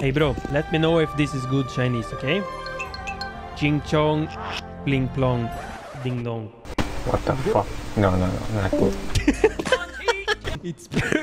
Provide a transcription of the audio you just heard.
Hey bro, let me know if this is good Chinese, okay? Ching chong, bling plong, ding dong. What the fuck? No, not good. It's perfect.